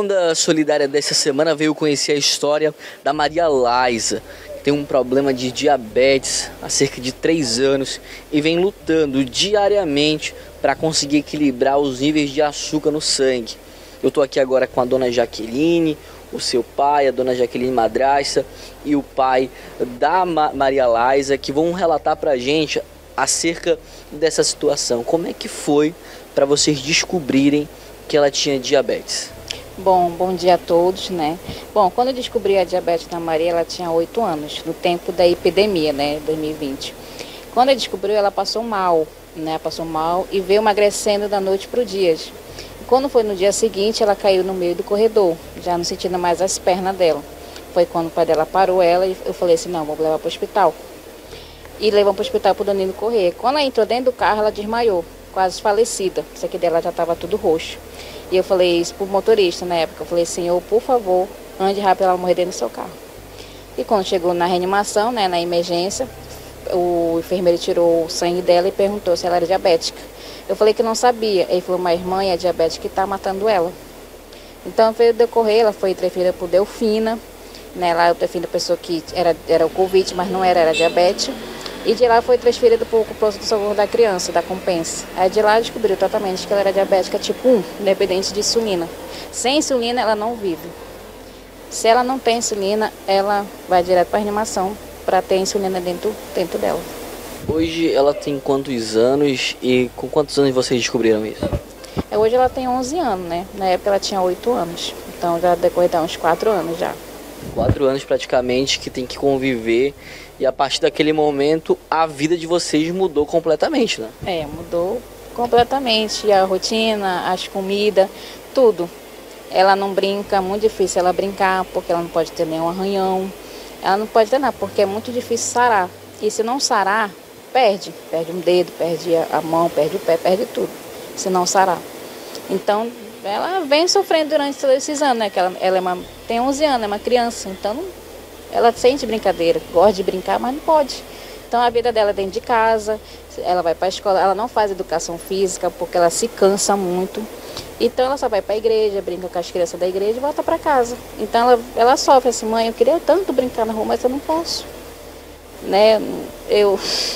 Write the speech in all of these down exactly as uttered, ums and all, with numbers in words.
Onda Solidária dessa semana veio conhecer a história da Maria Laisa, que tem um problema de diabetes há cerca de três anos e vem lutando diariamente para conseguir equilibrar os níveis de açúcar no sangue. Eu estou aqui agora com a dona Jaqueline, o seu pai, a dona Jaqueline madrasta e o pai da Ma Maria Laisa, que vão relatar para a gente acerca dessa situação. Como é que foi para vocês descobrirem que ela tinha diabetes? Bom, bom dia a todos, né? Bom, quando eu descobri a diabetes da Maria, ela tinha oito anos, no tempo da epidemia, né, dois mil e vinte. Quando eu descobri, ela passou mal, né, passou mal e veio emagrecendo da noite para o dia. Quando foi no dia seguinte, ela caiu no meio do corredor, já não sentindo mais as pernas dela. Foi quando o pai dela parou ela e eu falei assim, não, vamos levar para o hospital. E levamos para o hospital para o Danilo correr. Quando ela entrou dentro do carro, ela desmaiou, quase falecida. Isso aqui dela já estava tudo roxo. E eu falei isso pro motorista na época. Eu falei, senhor, por favor, ande rápido, ela morrer dentro do seu carro. E quando chegou na reanimação, né, na emergência, o enfermeiro tirou o sangue dela e perguntou se ela era diabética. Eu falei que não sabia. Ele falou, mas mãe, é diabética que está matando ela. Então veio decorrer, ela foi transferida por Delfina, né, lá o Delfina pensou que era, era o Covid, mas não era, era diabetes. E de lá foi transferida para o posto de socorro da criança, da Compensa. Aí de lá descobriu totalmente que ela era diabética tipo um, independente de insulina. Sem insulina ela não vive. Se ela não tem insulina, ela vai direto para a reanimação para ter insulina dentro, dentro dela. Hoje ela tem quantos anos e com quantos anos vocês descobriram isso? É, hoje ela tem onze anos, né? Na época ela tinha oito anos. Então já decorreu uns quatro anos já. Quatro anos praticamente que tem que conviver e a partir daquele momento a vida de vocês mudou completamente, né? É, mudou completamente. A rotina, as comidas, tudo. Ela não brinca, é muito difícil ela brincar porque ela não pode ter nenhum arranhão. Ela não pode ter nada porque é muito difícil sarar. E se não sarar, perde. Perde um dedo, perde a mão, perde o pé, perde tudo. Se não sarar. Então, ela vem sofrendo durante todos esses anos, né? Que ela, ela é uma, tem onze anos, é uma criança, então ela sente brincadeira, gosta de brincar, mas não pode. Então a vida dela é dentro de casa, ela vai para a escola, ela não faz educação física porque ela se cansa muito. Então ela só vai para a igreja, brinca com as crianças da igreja e volta para casa. Então ela, ela sofre assim, mãe, eu queria tanto brincar na rua, mas eu não posso. Né? Eu,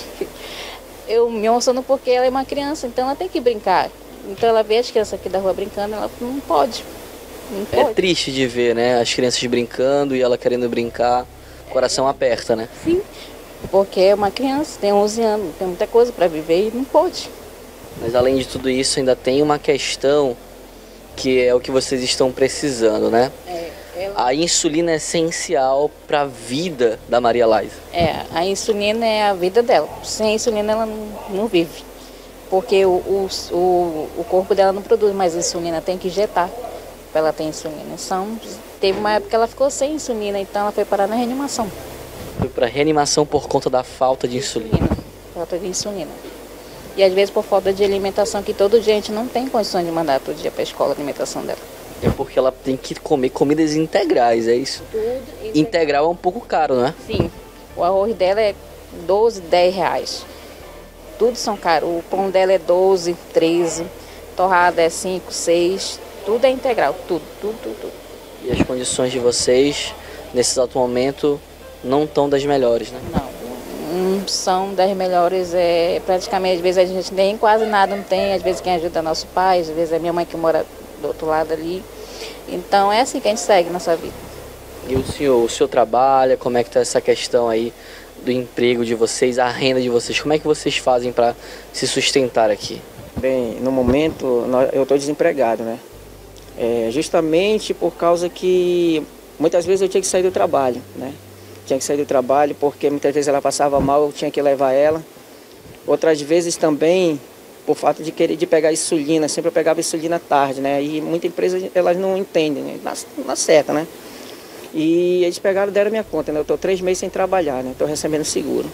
eu me emociono porque ela é uma criança, então ela tem que brincar. Então ela vê as crianças aqui da rua brincando, ela não pode. Não é pode. triste de ver, né? As crianças brincando e ela querendo brincar, o coração aperta, né? Sim, porque é uma criança, tem onze anos, tem muita coisa para viver e não pode. Mas além de tudo isso, ainda tem uma questão que é o que vocês estão precisando, né? É, ela... A insulina é essencial para a vida da Maria Laisa. É, a insulina é a vida dela. Sem insulina ela não, não vive. Porque o, o, o, o corpo dela não produz mais insulina, tem que injetar para ela ter insulina. Então, teve uma época que ela ficou sem insulina, então ela foi parar na reanimação. Foi para reanimação por conta da falta de insulina. insulina. Falta de insulina. E às vezes por falta de alimentação, que todo dia a gente não tem condições de mandar todo dia para a escola a alimentação dela. É porque ela tem que comer comidas integrais, é isso? Tudo integral. Integral é um pouco caro, né? Sim. O arroz dela é doze, dez reais. Tudo são caros. O pão dela é doze, treze, torrada é cinco, seis. Tudo é integral, tudo, tudo, tudo, tudo. E as condições de vocês, nesse exato momento, não estão das melhores, né? Não, não são das melhores. É, praticamente, às vezes a gente nem quase nada não tem. Às vezes quem ajuda é nosso pai, às vezes é minha mãe que mora do outro lado ali. Então é assim que a gente segue nossa vida. E o senhor, o senhor trabalha, como é que está essa questão aí do emprego de vocês, a renda de vocês? Como é que vocês fazem para se sustentar aqui? Bem, no momento eu estou desempregado, né? É, justamente por causa que muitas vezes eu tinha que sair do trabalho, né? Tinha que sair do trabalho porque muitas vezes ela passava mal, eu tinha que levar ela. Outras vezes também por fato de querer de pegar insulina, sempre eu pegava insulina tarde, né? E muita empresa elas não entendem, né? Na, na certa, né? E eles pegaram e deram minha conta, né? Eu estou três meses sem trabalhar, né? Estou recebendo seguro.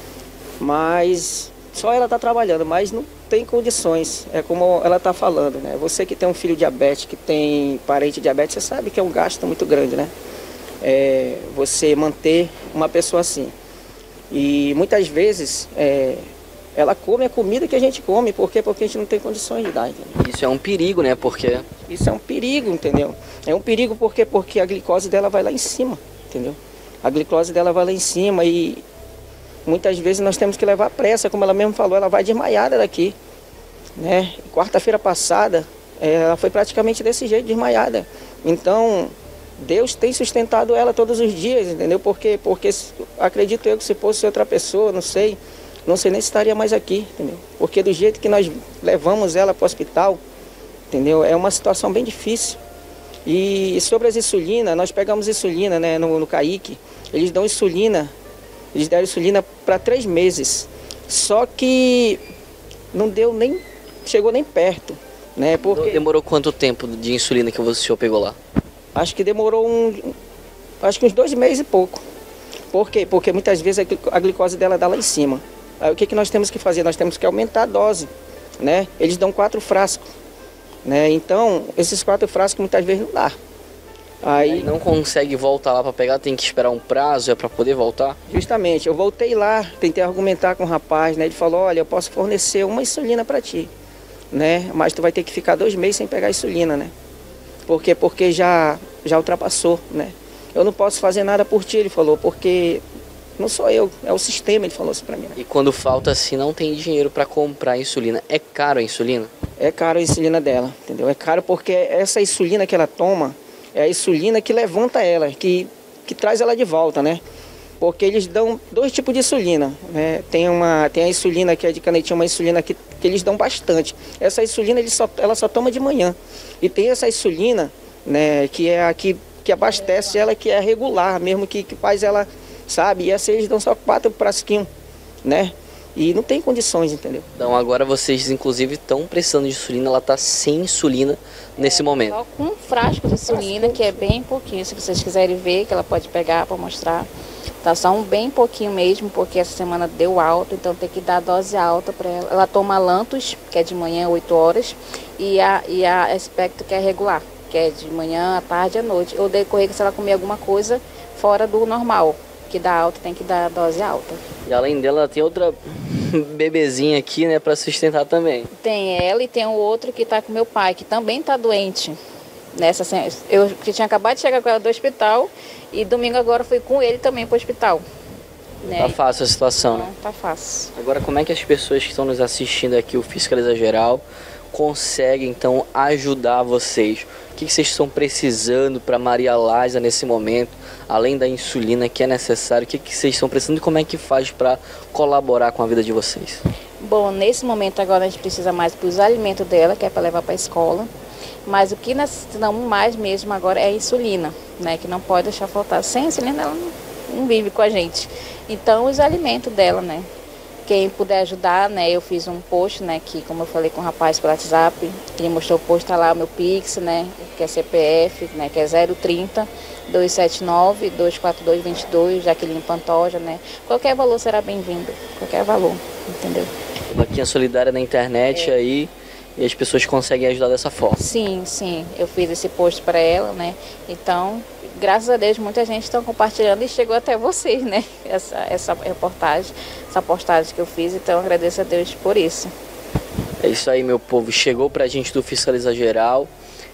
Mas só ela está trabalhando, mas não tem condições. É como ela está falando, né? Você que tem um filho diabético, que tem parente diabético, você sabe que é um gasto muito grande, né? É, você manter uma pessoa assim. E muitas vezes é, ela come a comida que a gente come. Por quê? Porque a gente não tem condições de dar. Entendeu? Isso é um perigo, né? Porque Isso é um perigo, entendeu? É um perigo porque, porque a glicose dela vai lá em cima, entendeu? A glicose dela vai lá em cima e muitas vezes nós temos que levar pressa, como ela mesmo falou, ela vai desmaiada daqui, né? Quarta-feira passada, ela foi praticamente desse jeito, desmaiada. Então, Deus tem sustentado ela todos os dias, entendeu? Porque, porque acredito eu que se fosse outra pessoa, não sei, não sei nem se estaria mais aqui, entendeu? Porque do jeito que nós levamos ela para o hospital, entendeu? É uma situação bem difícil. E sobre as insulinas, nós pegamos insulina, né, no, no Caique, eles dão insulina, eles deram insulina para três meses. Só que não deu nem, chegou nem perto, né? Porque demorou quanto tempo de insulina que o senhor pegou lá? Acho que demorou um, acho que uns dois meses e pouco. Por quê? Porque muitas vezes a glicose dela dá lá em cima. Aí o que, que nós temos que fazer? Nós temos que aumentar a dose, né? Eles dão quatro frascos. Né? Então, esses quatro frascos muitas vezes não dá. Aí não consegue voltar lá para pegar, tem que esperar um prazo, é para poder voltar? Justamente, eu voltei lá, tentei argumentar com o rapaz, né? Ele falou, olha, eu posso fornecer uma insulina para ti, né? Mas tu vai ter que ficar dois meses sem pegar insulina, né? Por quê? Porque já, já ultrapassou, né? Eu não posso fazer nada por ti, ele falou, porque não sou eu, é o sistema, ele falou isso para mim. Né? E quando falta assim, não tem dinheiro para comprar insulina, é caro a insulina? É caro a insulina dela, entendeu? É caro porque essa insulina que ela toma é a insulina que levanta ela, que, que traz ela de volta, né? Porque eles dão dois tipos de insulina, né? Tem, uma, tem a insulina que é de canetinha, uma insulina que, que eles dão bastante. Essa insulina eles só, ela só toma de manhã. E tem essa insulina, né, que é a que, que abastece ela, que é regular mesmo, que, que faz ela, sabe? E essa eles dão só quatro frasquinhos, né? E não tem condições, entendeu? Então agora vocês inclusive estão precisando de insulina, ela está sem insulina nesse é, momento. Só com um frasco de insulina, que é bem pouquinho, se vocês quiserem ver, que ela pode pegar para mostrar. Tá só um bem pouquinho mesmo, porque essa semana deu alto, então tem que dar dose alta para ela. Ela toma Lantus, que é de manhã, oito horas, e a, e a Espectro, que é regular, que é de manhã, à tarde e à noite. Ou decorrer, se ela comer alguma coisa fora do normal, que dá alta, tem que dar dose alta. E além dela, tem outra bebezinha aqui, né, para sustentar também. Tem ela e tem o outro que tá com meu pai, que também tá doente. Nessa, eu que tinha acabado de chegar com ela do hospital e domingo agora fui com ele também para o hospital. Né? Tá fácil a situação, Não, né? tá fácil. Agora, como é que as pessoas que estão nos assistindo aqui, o Fiscaliza Geral, conseguem então ajudar vocês? O que vocês estão precisando para Maria Laísa nesse momento, além da insulina que é necessário? O que vocês estão precisando e como é que faz para colaborar com a vida de vocês? Bom, nesse momento agora a gente precisa mais dos alimentos dela, que é para levar para a escola. Mas o que necessitamos mais mesmo agora é a insulina, né? Que não pode deixar faltar. Sem insulina ela não, não vive com a gente. Então os alimentos dela, né? Quem puder ajudar, né? Eu fiz um post, né? Que como eu falei com o rapaz pelo WhatsApp, ele mostrou o post, tá lá o meu Pix, né? Que é C P F, né? Que é zero trinta, dois sete nove, dois quatro dois, dois dois, Jaqueline Pantoja, né? Qualquer valor será bem-vindo, qualquer valor, entendeu? Vaquinha solidária na internet é. aí... E as pessoas conseguem ajudar dessa forma. Sim, sim. Eu fiz esse post para ela, né? Então, graças a Deus, muita gente está compartilhando e chegou até vocês, né? Essa, essa reportagem, essa postagem que eu fiz. Então, agradeço a Deus por isso. É isso aí, meu povo. Chegou para a gente do Fiscaliza Geral.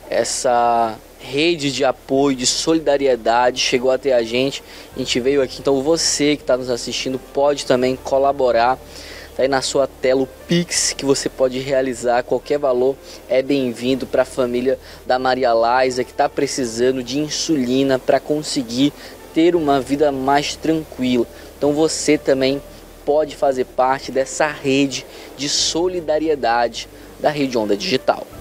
Essa rede de apoio, de solidariedade chegou até a gente. A gente veio aqui. Então, você que está nos assistindo pode também colaborar. Está aí na sua tela o Pix que você pode realizar, qualquer valor é bem-vindo para a família da Maria Laísa, que está precisando de insulina para conseguir ter uma vida mais tranquila. Então você também pode fazer parte dessa rede de solidariedade da Rede Onda Digital.